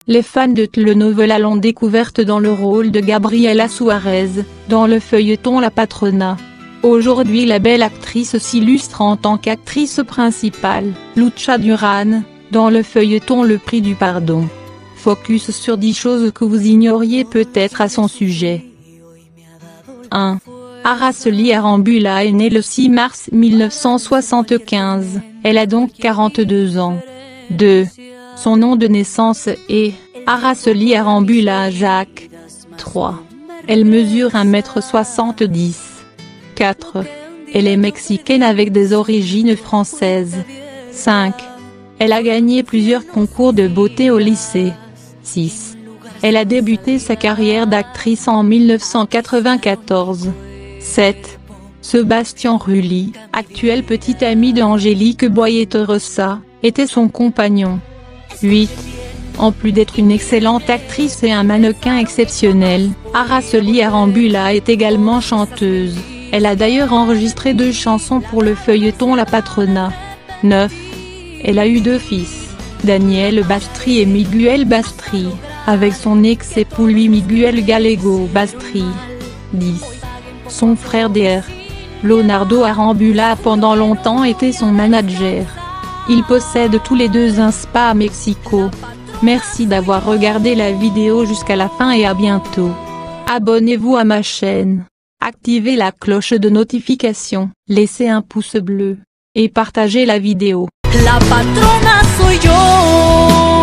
Les fans de telenovela l'ont découverte dans le rôle de Gabriela Suárez, dans le feuilleton La Patrona. Aujourd'hui la belle actrice s'illustre en tant qu'actrice principale, Lucha Duran, dans le feuilleton Le Prix du Pardon. Focus sur 10 choses que vous ignoriez peut-être à son sujet. 1. Araceli Arambula est née le 6 mars 1975, elle a donc 42 ans. 2. Son nom de naissance est Araceli Arambula Jacques. 3. Elle mesure 1,70 m. 4. Elle est mexicaine avec des origines françaises. 5. Elle a gagné plusieurs concours de beauté au lycée. 6. Elle a débuté sa carrière d'actrice en 1994. 7. Sébastien Rulli, actuel petit ami d'Angélique Boyer-Torossa, était son compagnon. 8. En plus d'être une excellente actrice et un mannequin exceptionnel, Araceli Arambula est également chanteuse. Elle a d'ailleurs enregistré 2 chansons pour le feuilleton La Patrona. 9. Elle a eu 2 fils, Daniel Bastri et Miguel Bastri, avec son ex-époux Luis Miguel Gallego Bastri. 10. Son frère Dr. Leonardo Arambula a pendant longtemps été son manager. Ils possèdent tous les deux un spa à Mexico. Merci d'avoir regardé la vidéo jusqu'à la fin et à bientôt. Abonnez-vous à ma chaîne, activez la cloche de notification, laissez un pouce bleu, et partagez la vidéo. La patrona soy yo.